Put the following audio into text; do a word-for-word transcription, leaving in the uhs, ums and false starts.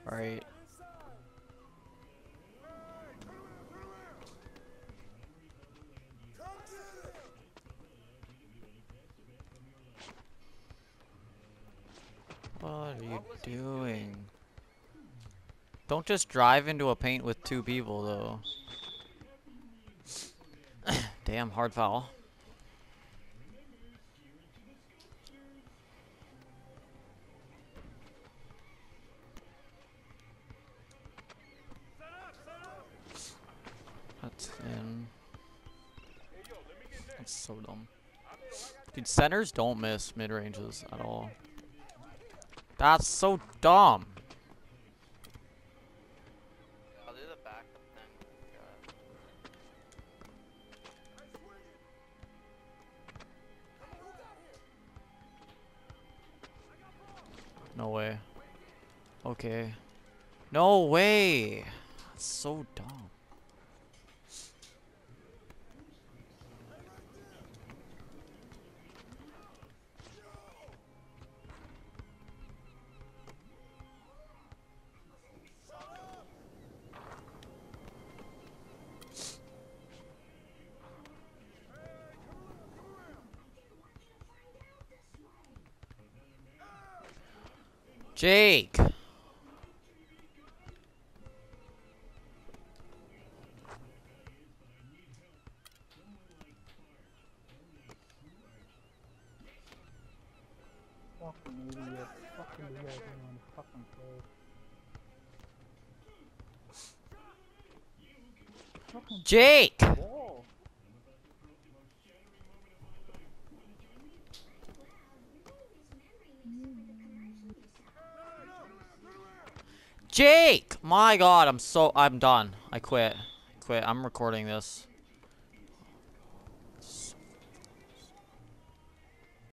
Right. What are you doing? Don't just drive into a paint with two people, though. Damn, hard foul. That's in. That's so dumb. Dude, centers don't miss mid-ranges at all. That's so dumb. I'll do the backup thing. No way. Okay. No way. That's so dumb. Jake. Fucking idiot. Fucking idiot on fucking play. Fucking Jake. ball. Jake. My God, I'm so I'm done. I quit. I quit. I'm recording this.